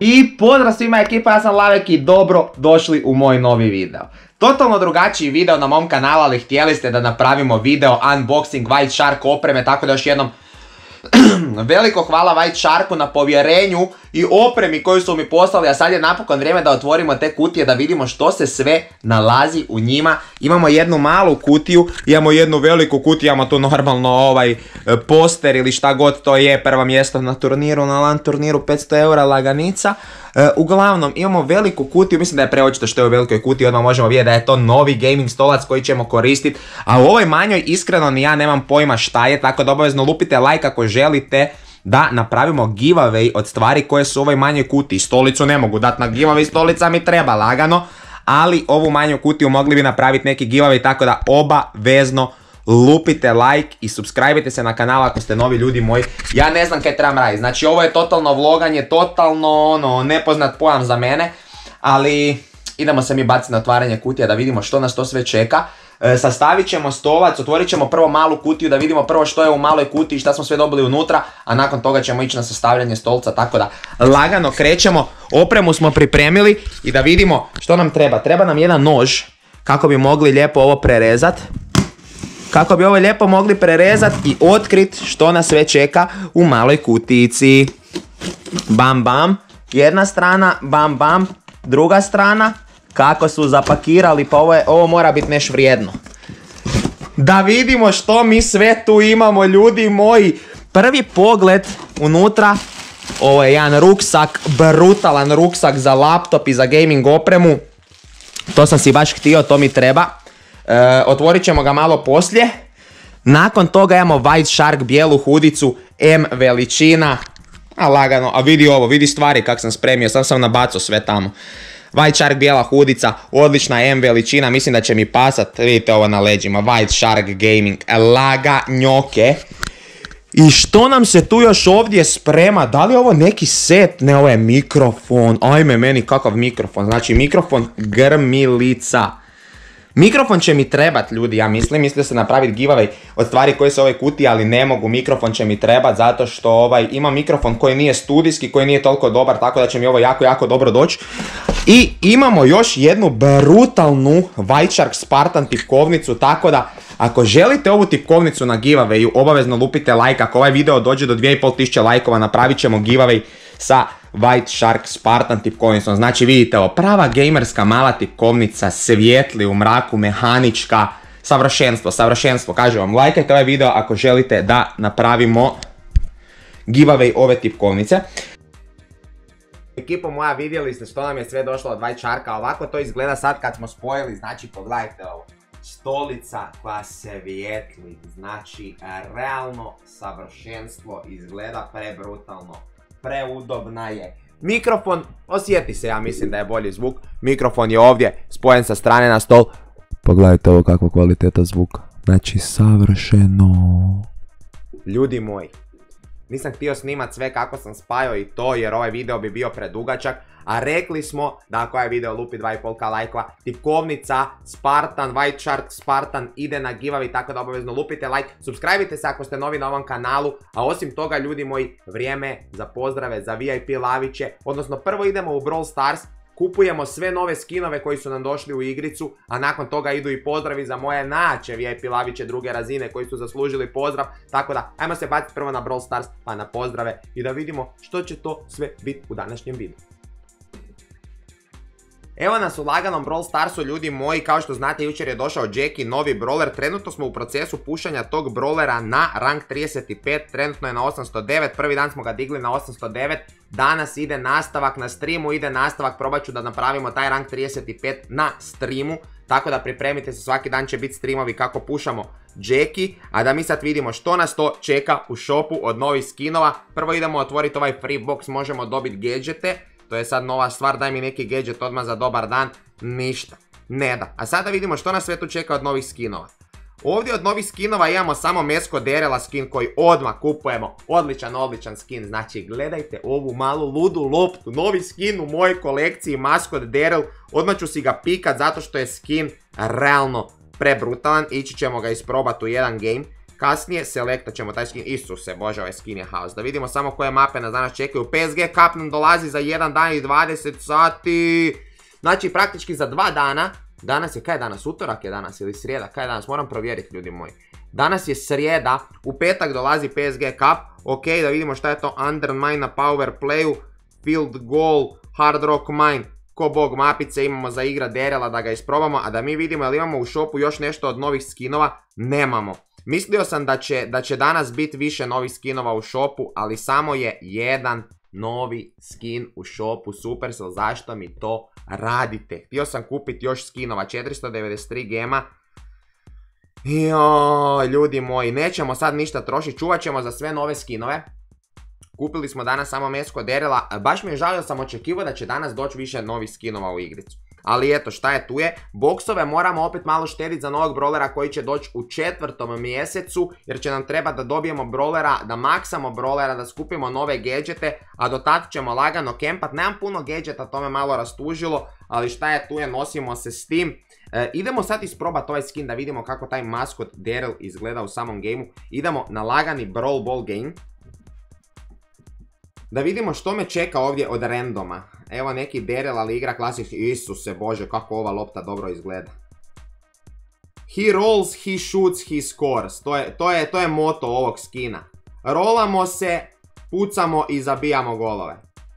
I pozdrav svima ekipa, ja sam Lavek i dobro došli u moj novi video. Totalno drugačiji video na mom kanalu, ali htjeli ste da napravimo video unboxing White Shark opreme, tako da još jednom veliko hvala White Sharku na povjerenju i opremi koju su mi poslali, a sad je napokon vrijeme da otvorimo te kutije da vidimo što se sve nalazi u njima. Imamo jednu malu kutiju, imamo jednu veliku kutiju, imamo tu normalno poster ili šta god to je, prvo mjesto na turniru, na LAN turniru, 500 eura laganica. Uglavnom imamo veliku kutiju, mislim da je preočito što je u velikoj kutiji, odmah možemo vidjeti da je to novi gaming stolac koji ćemo koristiti, a u ovoj manjoj iskreno ni ja nemam pojma šta je, tako da obavezno lupite like ako želite da napravimo giveaway od stvari koje su u ovoj manjoj kutiji. Stolicu ne mogu dati na giveaway, stolica mi treba lagano, ali ovu manju kutiju mogli bi napraviti neki giveaway, tako da obavezno lupite like i subscribe-ite se na kanal ako ste novi ljudi moji. Ja ne znam kaj trebam raditi, znači ovo je totalno vloganje, totalno nepoznat pojam za mene, ali idemo se mi baciti na otvaranje kutija da vidimo što nas to sve čeka. Sastavit ćemo stolac, otvorit ćemo prvo malu kutiju da vidimo prvo što je u maloj kutiji, šta smo sve dobili unutra, a nakon toga ćemo ići na sastavljanje stolca, tako da lagano krećemo. Opremu smo pripremili i da vidimo što nam treba. Treba nam jedan nož kako bi mogli lijepo ovo prerezati. Kako bi ovo lijepo mogli prerezati i otkriti što nas sve čeka u maloj kutijici. Bam bam, jedna strana, bam bam, druga strana. Kako su zapakirali, pa ovo mora biti nešto vrijedno. Da vidimo što mi sve tu imamo, ljudi moji. Prvi pogled unutra, ovo je jedan ruksak, brutalan ruksak za laptop i za gaming opremu. To sam si baš htio, to mi treba. Otvorit ćemo ga malo poslije. Nakon toga imamo White Shark bijelu hudicu, M veličina. A lagano, a vidi ovo, vidi stvari kak sam spremio, sam nabacao sve tamo. White Shark bijela hudica, odlična M veličina, mislim da će mi pasat, vidite ovo na leđima, White Shark Gaming, laganjoke. I što nam se tu još ovdje sprema, da li je ovo neki set, ne ovo je mikrofon, ajme meni kakav mikrofon, znači mikrofon grmilica. Mikrofon će mi trebat, ljudi, ja mislio se napraviti giveaway od stvari koje su u ovoj kutiji, ali ne mogu, mikrofon će mi trebat zato što ima mikrofon koji nije studijski, koji nije toliko dobar, tako da će mi ovo jako dobro doći. I imamo još jednu brutalnu White Shark Spartan tipkovnicu, tako da ako želite ovu tipkovnicu na giveawayu, obavezno lupite like, ako ovaj video dođe do 2500 lajkova, napravit ćemo giveaway sa White Shark Spartan tipkovnicom. Znači vidite ovo, prava gamerska mala tipkovnica, svijetli u mraku, mehanička, savršenstvo, kažem vam, lajkajte ovaj video ako želite da napravimo giveaway ove tipkovnice. Ekipo moja, vidjeli ste što nam je sve došlo od White Sharka, ovako to izgleda sad kad smo spojili, znači pogledajte ovo. Stolica koja se vijetli, znači realno savršenstvo, izgleda prebrutalno, preudobna je. Mikrofon, osjeti se, ja mislim da je bolji zvuk, mikrofon je ovdje spojen sa strane na stol. Pogledajte ovo kakva kvaliteta zvuka, znači savršeno. Ljudi moji, nisam htio snimat sve kako sam spajao i to jer ovaj video bi bio predugačak, a rekli smo da ako ovaj video lupi 2,5k lajkova, tipkovnica Spartan, White Shark Spartan ide na giveaway, tako da obavezno lupite like, subscribe-ite se ako ste novi na ovom kanalu, a osim toga, ljudi moji, vrijeme za pozdrave, za VIP laviće, odnosno prvo idemo u Brawl Stars, kupujemo sve nove skinove koji su nam došli u igricu, a nakon toga idu i pozdravi za moje naće VIP laviće druge razine koji su zaslužili pozdrav, tako da ajmo se baciti prvo na Brawl Stars pa na pozdrave i da vidimo što će to sve biti u današnjem videu. Evo nas u laganom Brawl Starsu, ljudi moji, kao što znate jučer je došao Jackie, novi brawler, trenutno smo u procesu pušanja tog brawlera na rank 35, trenutno je na 809, prvi dan smo ga digli na 809, danas ide nastavak na streamu, probat ću da napravimo taj rank 35 na streamu, tako da pripremite se, svaki dan će biti streamovi kako pušamo Jackie, a da mi sad vidimo što nas to čeka u shopu od novih skinova. Prvo idemo otvoriti ovaj free box, možemo dobiti gadgete. To je sad nova stvar, daj mi neki gadget odmah za dobar dan, ništa, ne da. A sada vidimo što nas sve tu čeka od novih skinova. Ovdje od novih skinova imamo samo Mesko Derela skin koji odmah kupujemo, odličan skin, znači gledajte ovu malu ludu loptu, novi skin u mojoj kolekciji Maskot Derel, odmah ću si ga pikat zato što je skin realno prebrutalan, ići ćemo ga isprobati u jedan game. Kasnije selektat ćemo taj skin, Isuse Bože, ovaj skin je haos. Da vidimo samo koje mape nas danas čekaju. PSG Cup nam dolazi za 1 dan i 20 sati. Znači praktički za 2 dana. Danas je, kaj je danas? Utorak je danas ili srijeda? Kaj je danas? Moram provjeriti, ljudi moji. Danas je srijeda, u petak dolazi PSG Cup. Ok, da vidimo šta je to Undermine na Power Playu. Field Goal, Hard Rock Mine. Ko bog mapice imamo za igra Derela da ga isprobamo. A da mi vidimo jel imamo u shopu još nešto od novih skinova. Nemamo. Mislio sam da će danas biti više novih skinova u shopu, ali samo je jedan novi skin u shopu Supercell. Zašto mi to radite? Htio sam kupiti još skinova, 493 gema. Joj, ljudi moji, nećemo sad ništa trošiti, čuvat ćemo za sve nove skinove. Kupili smo danas samo mesko Derela, baš mi je žalio, sam očekivao da će danas doći više novih skinova u igricu. Ali eto, šta je tu je, boksove moramo opet malo štediti za novog brawlera koji će doći u 4. mjesecu, jer će nam treba da dobijemo brawlera, da maksamo brawlera, da skupimo nove gadgete, a do tad ćemo lagano kempat. Nemam puno gadgeta, to me malo rastužilo, ali šta je tu je, nosimo se s tim. Idemo sad isprobati ovaj skin da vidimo kako taj maskot Daryl izgleda u samom gameu. Idemo na lagani Brawl Ball game. Da vidimo što me čeka ovdje od randoma. Evo neki Daryl, ali igra klasični. Isuse Bože, kako ova lopta dobro izgleda. He rolls, he shoots, he scores. To je moto ovog skina. Rolamo se, pucamo i zabijamo golove.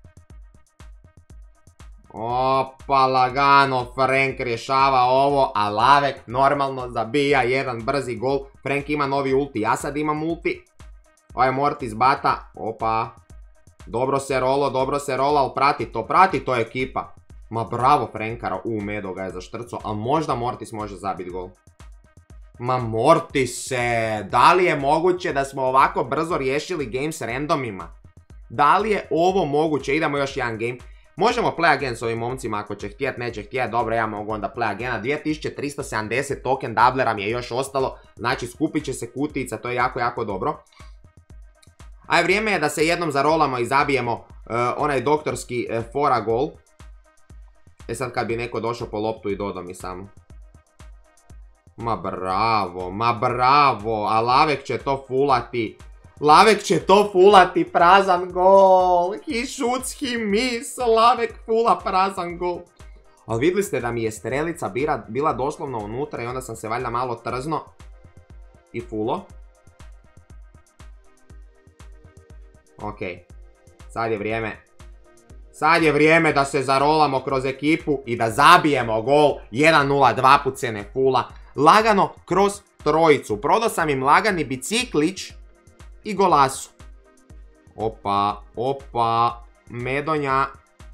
Opa, lagano, Frank rješava ovo, a Lavek normalno zabija jedan brzi gol. Frank ima novi ulti, ja sad imam ulti. Ovaj Mortis bata, opa. Dobro se rola, ali prati to ekipa. Ma bravo Frankara, Medo ga je zaštrcao, ali možda Mortis može zabiti gol. Ma Mortise, da li je moguće da smo ovako brzo riješili game s randomima? Da li je ovo moguće? Idemo još jedan game. Možemo play again s ovim momcima ako će htjet, neće htjet, dobro ja mogu onda play again. 2370 token doublera mi je još ostalo, znači skupit će se kutijica, to je jako, jako dobro. Aj, vrijeme je da se jednom zarolamo i zabijemo onaj doktorski fora gol. Sad kad bi neko došao po loptu i dodao mi samo. Ma bravo, a Lavek će to fulati. Lavek će to fulati, prazan gol. He shoots, he miss, Lavek fula prazan gol. Ali vidjeli ste da mi je strelica bila doslovno unutra i onda sam se valjda malo trzno i fulo. Ok, sad je vrijeme da se zarolamo kroz ekipu i da zabijemo gol. 1-0, 2 put se ne fula. Lagano kroz trojicu. Prodao sam im lagani biciklić i golasu. Opa, Medonja.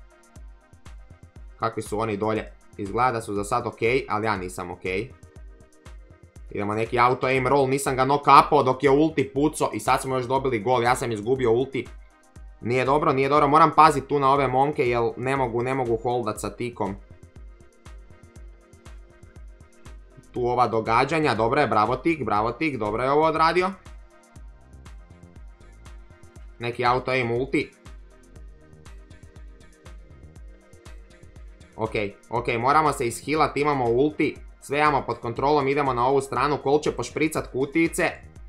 Kakvi su oni dolje? Izgleda da su za sad ok, ali ja nisam ok. Idemo neki auto aim roll, nisam ga knock-upao dok je ulti pucao i sad smo još dobili gol, ja sam izgubio ulti. Nije dobro, moram paziti tu na ove momke jer ne mogu holdat sa tikom. Tu ova događanja, dobro je, bravo tik, dobro je ovo odradio. Neki auto aim ulti. Ok, moramo se ishilati, imamo ulti. Sve imamo pod kontrolom, idemo na ovu stranu, Kol će pošpricat kutijice.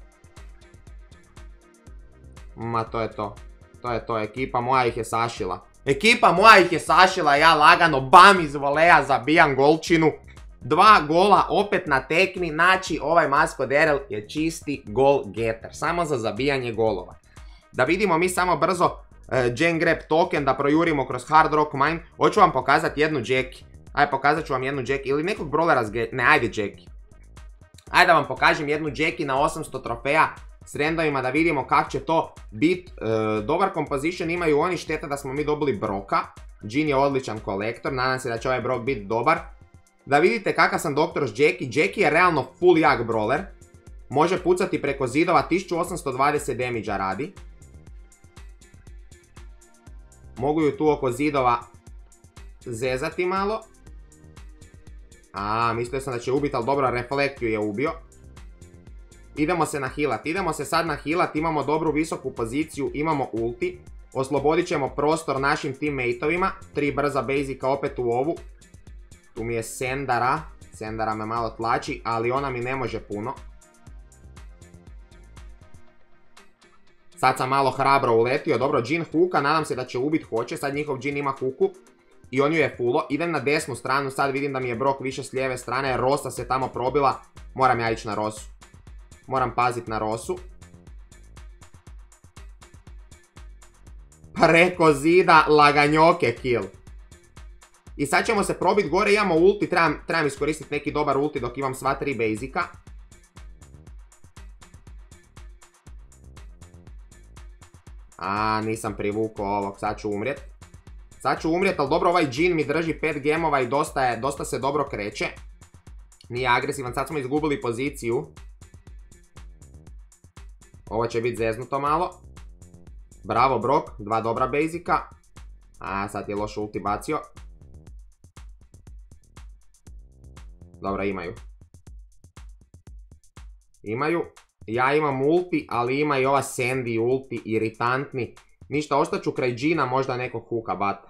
Ma to je to, ekipa moja ih je sašila. Ja lagano bam iz voleja zabijam golčinu. 2 gola opet na tekmi, znači ovaj maskot Daryl je čisti gol getter, samo za zabijanje golova. Da vidimo mi samo brzo Gen Grab token da projurimo kroz Hard Rock Mine. Hoću vam pokazati jednu Jackie. Ajde, pokazat ću vam jednu Jackie ili nekog brawlera ne, ajde Jackie. Ajde da vam pokažem jednu Jackie na 800 trofeja s randovima da vidimo kako će to bit. Dobar composition imaju oni, šteta da smo mi dobili Broka. Jhin je odličan kolektor, nadam se da će ovaj Brok bit dobar. Da vidite kakav sam doktor s Jackie. Jackie je realno full jak brawler. Može pucati preko zidova, 1820 damage-a radi. Mogu ju tu oko zidova zezati malo. Mislio sam da će ubiti, ali dobro, reflektiju je ubio. Idemo se sad nahilat, imamo dobru visoku poziciju, imamo ulti. Oslobodit ćemo prostor našim teammateovima. 3 brza basika opet u ovu. Tu mi je Sendara me malo tlači, ali ona mi ne može puno. Sad sam malo hrabro uletio. Dobro, Jhin huka, nadam se da će ubit, hoće. Sad njihov Jhin ima huku. I on ju je fullo. Idem na desnu stranu, sad vidim da mi je Brock više s lijeve strane. Rosa se tamo probila. Moram ja ići na Rosu. Moram pazit na Rosu. Preko zida laganjoke kill. I sad ćemo se probiti gore, imamo ulti, trebam iskoristiti neki dobar ulti dok imam sva 3 basika. Nisam privukao ovog, sad ću umrijet. Ali dobro, ovaj Jhin mi drži 5 gemova i dosta se dobro kreće. Nije agresivan, sad smo izgubili poziciju. Ovo će biti zeznuto malo. Bravo Brock, 2 dobra basika. Sad je loš ulti bacio. Dobro, imaju. Ja imam ulti, ali ima i ova Sandy ulti, iritantni. Ništa, ostaću kraj Jhina, možda nekog huka bata.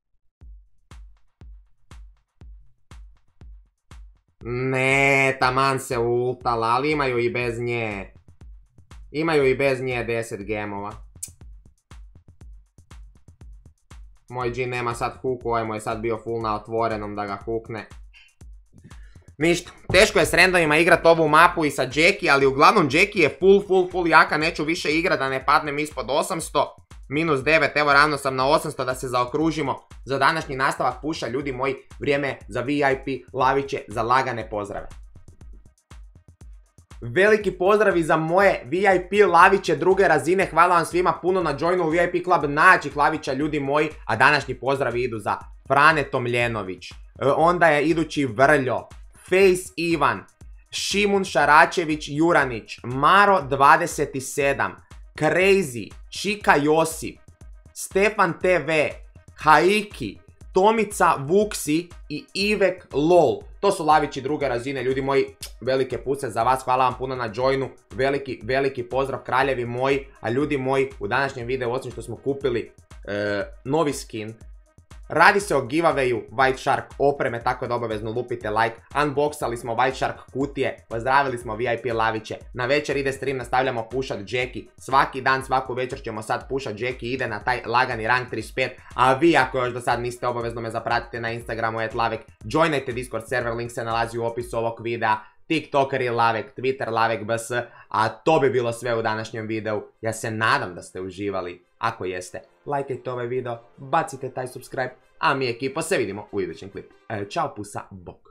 Ne, taman se ultala, ali imaju i bez nje. Imaju i bez nje 10 gemova. Moj Jhin nema sad huku, ovaj mu je sad bio full na otvorenom da ga hukne. Ništa, teško je s randovima igrat ovu mapu i sa Jackie, ali uglavnom Jackie je full jaka, neću više igrat da ne padnem ispod 800. Minus 9, evo ravno sam na 800 da se zaokružimo za današnji nastavak puša. Ljudi moji, vrijeme za VIP laviće, za lagane pozdrave. Veliki pozdravi za moje VIP laviće druge razine, hvala vam svima puno na joinu u VIP klub najjačih lavića ljudi moji, a današnji pozdravi idu za Frane Tomljenović, onda je idući Vrljo, Face Ivan, Šimun Šaračević Juranić, Maro 27, Crazy, Čika Josip, Stefan TV, Haiki, Tomica Vuksi i Ivek LOL. To su lavići druge razine, ljudi moji, velike puce za vas, hvala vam puno na joinu, veliki pozdrav kraljevi moji, a ljudi moji, u današnjem videu, osim što smo kupili novi skin, radi se o giveawayu White Shark opreme, tako da obavezno lupite like. Unboxali smo White Shark kutije, pozdravili smo VIP laviće. Na večer ide stream, nastavljamo pušat Jackie. Svaki dan, svaku večer ćemo sad pušat Jackie, ide na taj lagani rank 35. A vi ako još do sad niste, obavezno me zapratite na Instagramu @lavek. Joinajte Discord server, link se nalazi u opisu ovog videa. TikToker je Lavek, Twitter Lavek BS, a to bi bilo sve u današnjem videu. Ja se nadam da ste uživali. Ako jeste, lajkajte ovaj video, bacite taj subscribe, a mi ekipa se vidimo u idućem klipu. Ćao, pusa, bok.